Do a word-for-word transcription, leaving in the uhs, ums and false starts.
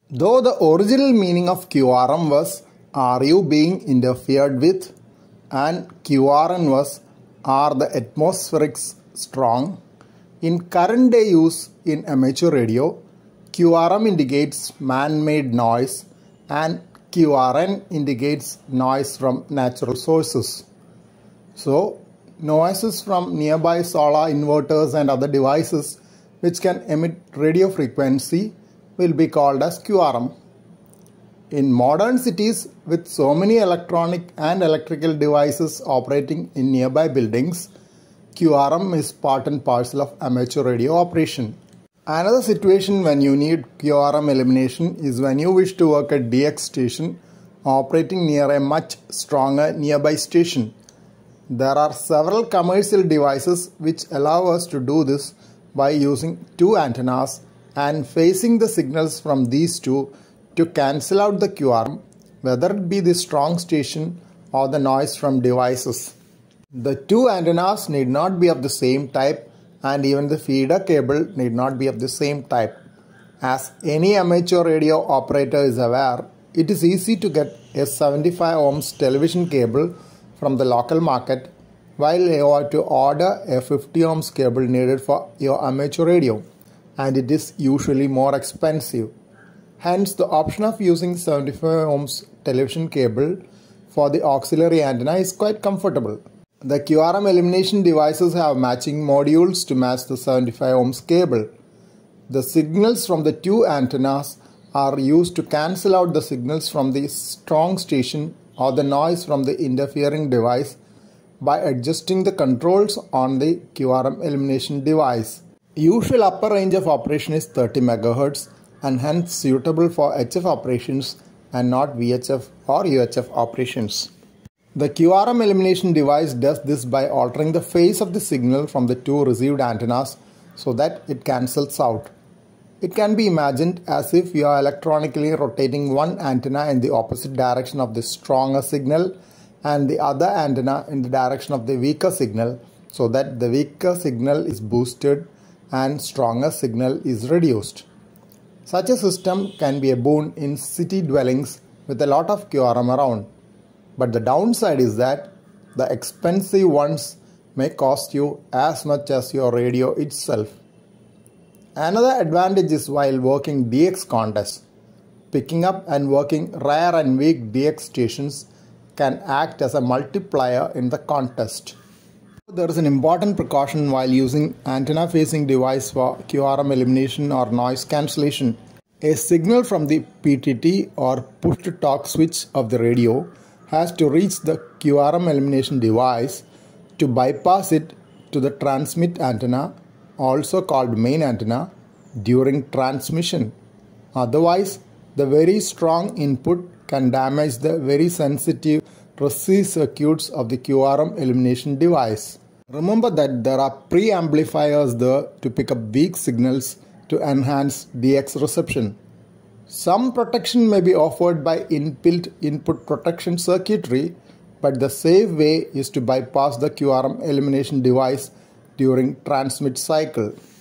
Though the original meaning of Q R M was "Are you being interfered with?" and Q R N was "Are the atmospherics strong?" in current day use in amateur radio, Q R M indicates man-made noise and Q R N indicates noise from natural sources. So, noises from nearby solar inverters and other devices which can emit radio frequency will be called as Q R M. In modern cities with so many electronic and electrical devices operating in nearby buildings, Q R M is part and parcel of amateur radio operation. Another situation when you need Q R M elimination is when you wish to work at D X station operating near a much stronger nearby station. There are several commercial devices which allow us to do this by using two antennas and phasing the signals from these two to cancel out the Q R M, whether it be the strong station or the noise from devices. The two antennas need not be of the same type, and even the feeder cable need not be of the same type. As any amateur radio operator is aware, it is easy to get a seventy-five ohms television cable from the local market, while you have to order a fifty ohms cable needed for your amateur radio, and it is usually more expensive. Hence, the option of using seventy-five ohms television cable for the auxiliary antenna is quite comfortable. The Q R M elimination devices have matching modules to match the seventy-five ohms cable. The signals from the two antennas are used to cancel out the signals from the strong station or the noise from the interfering device by adjusting the controls on the Q R M elimination device. Usual upper range of operation is thirty megahertz and hence suitable for H F operations and not V H F or U H F operations. The Q R M elimination device does this by altering the phase of the signal from the two received antennas so that it cancels out. It can be imagined as if you are electronically rotating one antenna in the opposite direction of the stronger signal and the other antenna in the direction of the weaker signal, so that the weaker signal is boosted and stronger signal is reduced. Such a system can be a boon in city dwellings with a lot of Q R M around. But the downside is that the expensive ones may cost you as much as your radio itself. Another advantage is while working D X contests. Picking up and working rare and weak D X stations can act as a multiplier in the contest. There is an important precaution while using antenna phasing device for Q R M elimination or noise cancellation. A signal from the P T T or push to talk switch of the radio has to reach the Q R M elimination device to bypass it to the transmit antenna, also called main antenna, during transmission. Otherwise, the very strong input can damage the very sensitive receive circuits of the Q R M elimination device. Remember that there are pre-amplifiers there to pick up weak signals to enhance D X reception. Some protection may be offered by inbuilt input protection circuitry, but the safe way is to bypass the Q R M elimination device during transmit cycle.